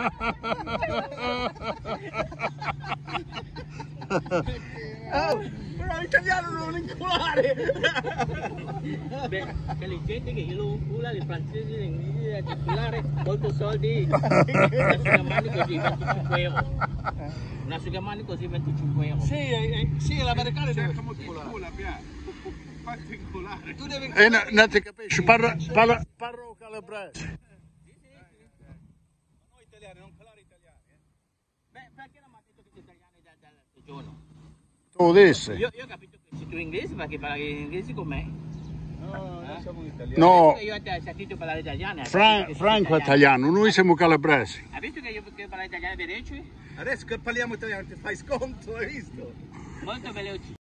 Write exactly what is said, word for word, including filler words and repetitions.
Oh, però l'italiano non inculare! Beh, c'è le gente che io lo incula, i francesi, gli inglesi, a circolare, molto soldi, un asciugamani così, venticinque euro. Un asciugamani così, venticinque euro. Sì, eh, sì, l'americano deve Come ti incula, fatti inculare. Tu devi E no, non ti capisci, parlo, parlo, parlo calabrese. Noi italiani, non parlare italiani. Eh? Beh, perché non mi ha detto che sei italiano da, dal giorno? Tu lo dissi? Io, io ho capito che sei tu inglese perché parli inglese con me. No, noi siamo italiani. No, Io ho sentito parlare italiano. Fran- Franco è italiano, noi siamo calabresi. Hai visto che io che parlo italiano veloce? Adesso che parliamo italiano ti fai sconto, hai visto? Molto veloce.